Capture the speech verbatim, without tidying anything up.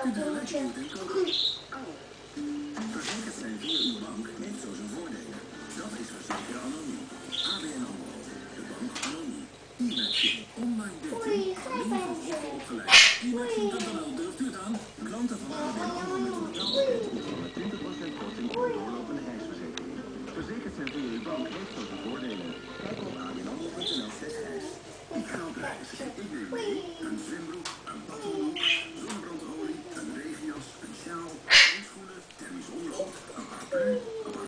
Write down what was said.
autootje. Verzekerd zijn via uw bank heeft zo zijn voordelen.